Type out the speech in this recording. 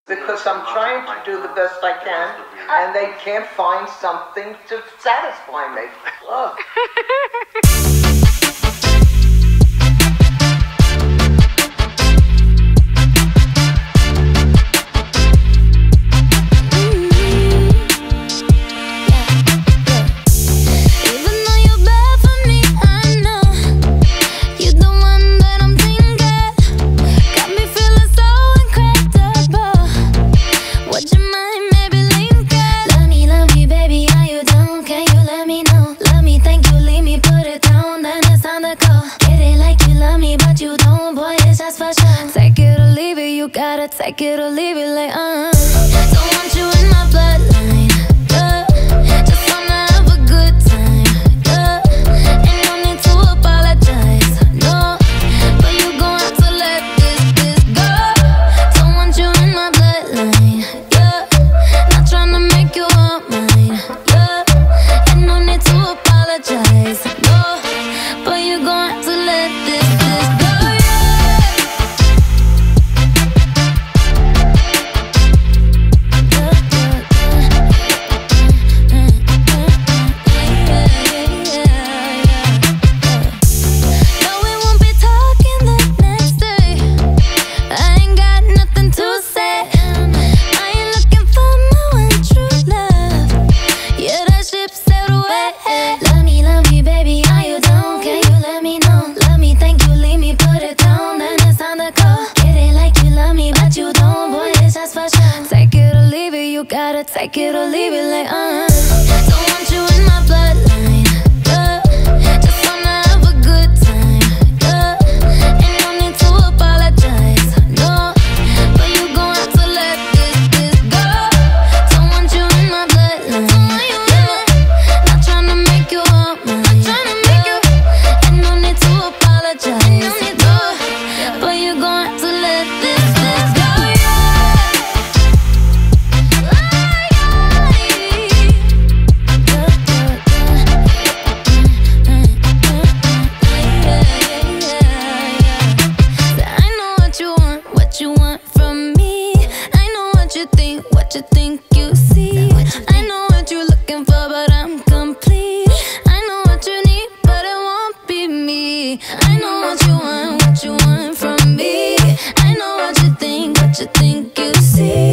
Because I'm trying to do the best I can, and they can't find something to satisfy me. Ugh. Take it or leave it like, don't want you in my bloodline, yeah. Just wanna have a good time, yeah. Ain't no need to apologize, no. But you gon' have to let this go. Don't want you in my bloodline, yeah. Not tryna make you want mine, yeah. Ain't no need to apologize, no. But you gon' have to let this go. Take it or leave it like, don't want you in my bloodline, yeah. Just wanna have a good time, yeah. Ain't no need to apologize, no. But you gon' have to let this go. Don't want you in my bloodline, yeah. Not tryna make you want mine, yeah. Ain't no need to apologize, no. But you gon' have to let this go. You think you see.